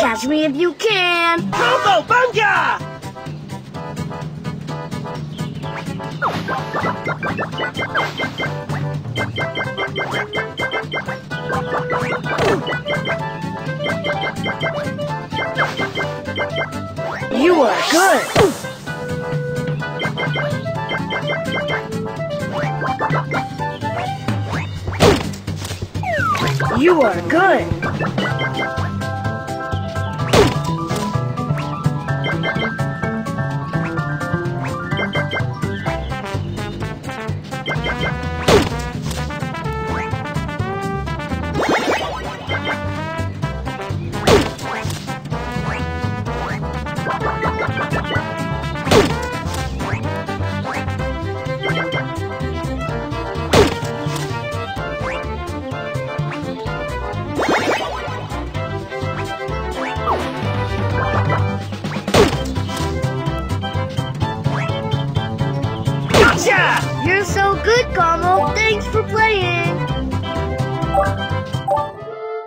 Catch me if you can! Coco Bunga! You are good! You are good! Gotcha! You're so good, Gomo! Thanks for